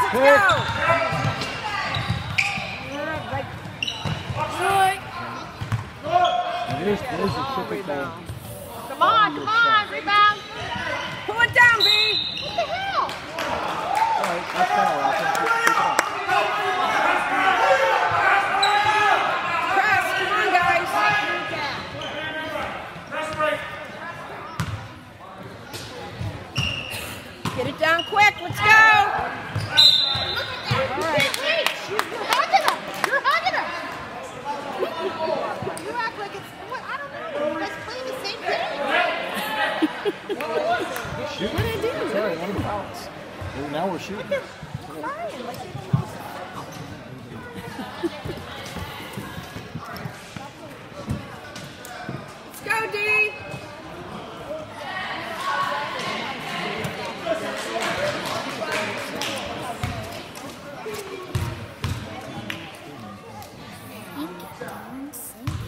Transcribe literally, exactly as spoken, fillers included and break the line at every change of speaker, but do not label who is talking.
There's, there's a typical.
Come on, come on, rebound. Pull it down, B. What the hell?
All right, that's foul. I think keep it up.
Press, come on, guys. Get it down quick. Let's go.
All right. You're hugging her. You're hugging her. You act like it's what? I don't know. You guys play the same game.
Shoot. What did I do? Sorry, one of the fouls. Well, now we're shooting.
Crying like they don't know.
Let's go, D.
Thank you.